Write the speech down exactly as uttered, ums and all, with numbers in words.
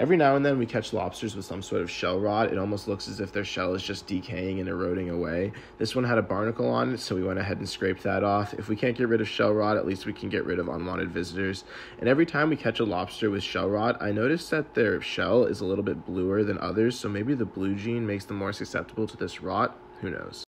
Every now and then we catch lobsters with some sort of shell rot. It almost looks as if their shell is just decaying and eroding away. This one had a barnacle on it, so we went ahead and scraped that off. If we can't get rid of shell rot, at least we can get rid of unwanted visitors. And every time we catch a lobster with shell rot, I notice that their shell is a little bit bluer than others, so maybe the blue gene makes them more susceptible to this rot. Who knows?